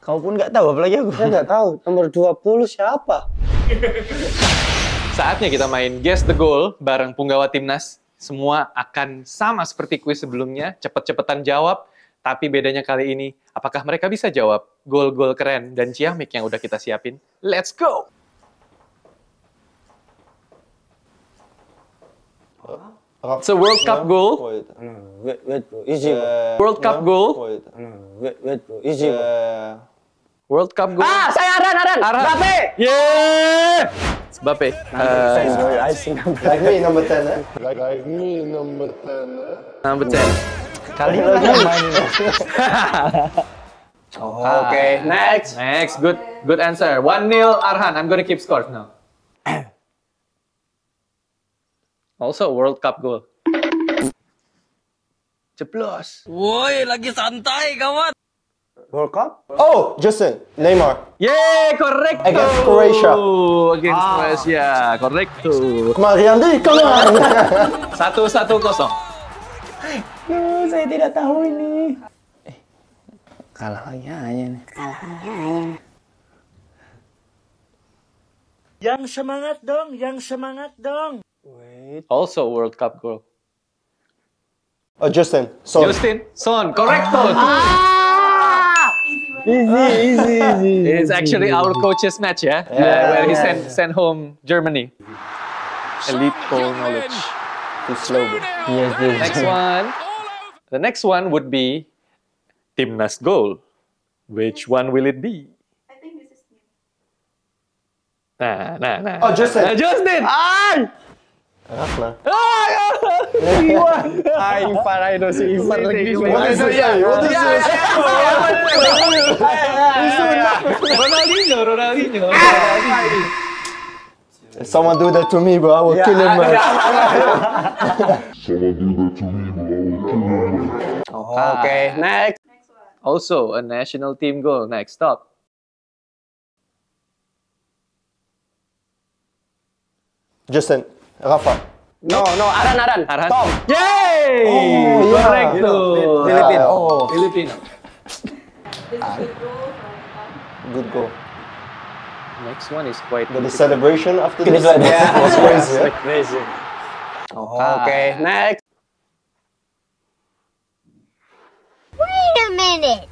Kau pun nggak tahu, apalagi aku. Saya nggak tahu. Nomor 20 siapa? Saatnya kita main Guess the Goal bareng punggawa timnas. Semua akan sama seperti kuis sebelumnya, cepet-cepetan jawab. Tapi bedanya kali ini, apakah mereka bisa jawab gol-gol keren dan ciamik yang udah kita siapin? Let's go! It's a World Cup goal. Wait, bro. Easy, bro. World Cup goal. Wait, bro. Easy, bro. World Cup goal. Ah, saya Aran. Mbappe. Yeah! It's Mbappe. I see Like me, number 10, eh? Number 10. Kali lagi main. Okay, next. Next, good answer. 1-0 Arhan. I'm gonna keep scores now. Also World Cup goal. Ceplos. Woi, lagi santai kawan. World Cup? Oh, Justin, Neymar. Yeay, correcto. Against Croatia. Against Croatia, correcto. Mariandi, come on! 1-1-0. Saya tidak tahu ini. Kalah lagi aja nih. Yang semangat dong. Also World Cup goal. Oh, Justin, so Son, correcto. Easy. It's actually our coach's match, yeah? Where he sent home Germany. Elite goal knowledge. too slow. Yes. Next one. The next one would be Timnas goal. Which one will it be? I think this is new. Nah. Oh, Justin. Justin! Ay! Rafna. Ivar, ayo si Ivar lagi. What is this? What is this? Ronaldinho. If someone do that to me, bro, I will kill him, man. Okay, next. Next one. Also a national team goal. Next, stop. Justin, Rafa. No, Aran. Arhan. Tom. Yay! Oh, yeah. Correcto. Filipino. Oh, Filipino. This is good goal from good goal. Next one is quite But the celebration after Finish this like that. was crazy. eh? Crazy. Okay, next. Wait a minute.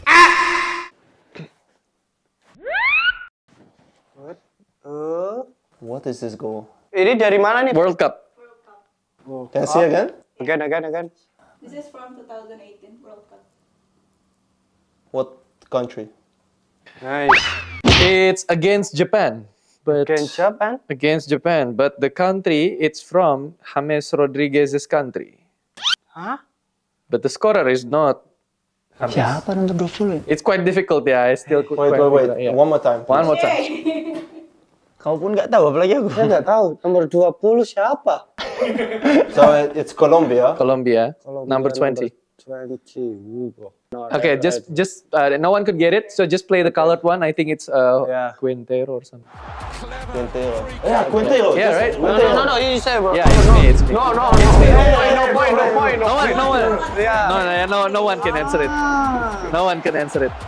What is this goal? Ini dari mana nih? World Cup. World Cup. Can I see again? Again. This is from 2018 World Cup. What country? Nice. It's against Japan. But Against Japan. But the country it's from James Rodriguez's country. Hah? But the scorer is not James. Siapa nomor 20? It's quite difficult, yeah. I still could Wait. yeah. One more time. One more time. Kau pun nggak tahu, apalagi aku. Saya nggak taau. Nomor 20 siapa? So it's Colombia. Colombia, number 20. 20. Bro. Okay, just no one could get it, so just play the colored one. I think it's Yeah. Quintero or something. Quintero. Yeah, Quintero. Yeah, right? No, you say, bro. Yeah, it's me. No. It's me. No point. Yeah. No one can answer it. No one can answer it.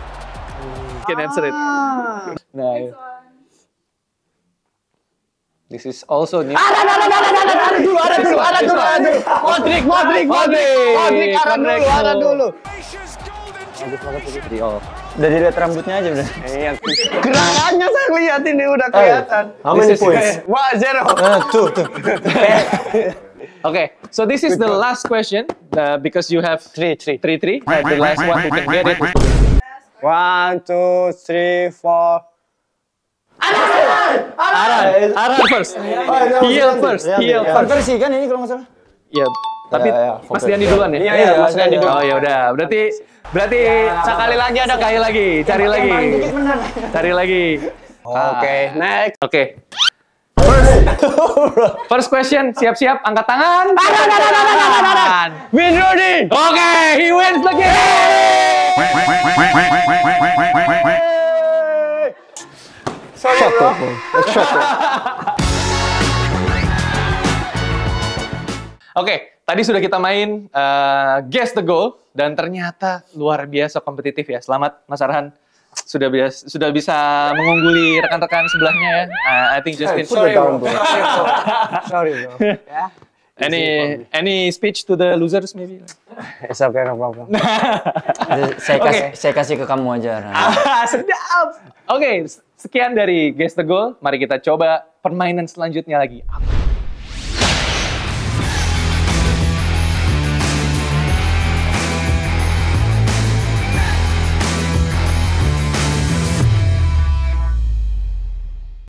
No. Next one. This is also new. Ada dulu. Modric, Aran dulu. Udah dilihat rambutnya aja udah. Iya, gerakannya saya lihat ini udah kelihatan. How many points? Wah, 0. Two. Okay, so this is the last question because you have 3. 3-3. Right, the last one who can get it. 1, 2, 3, 4. Arhan first. Heal first. Konversi kan ini kalau nggak salah. Iya, tapi Ya, Mas Diani duluan ya? Iya, Mas Diani dulu. Oh ya udah, berarti sekali lagi ada cari lagi. Oke, next. Oke. First question, siap-siap, angkat tangan. Win Rudy. Oke, he wins the game. Shut up, bro. Shut up. Oke, tadi sudah kita main Guess the Goal dan ternyata luar biasa kompetitif ya. Selamat Mas Arhan sudah bisa mengungguli rekan-rekan sebelahnya ya. I think Justin. Put it down, bro. Sorry bro. Ya. Any speech to the losers maybe? It's okay, no problem. Saya kasih ke kamu aja. Sedap. Oke, sekian dari Guess the Goal. Mari kita coba permainan selanjutnya lagi.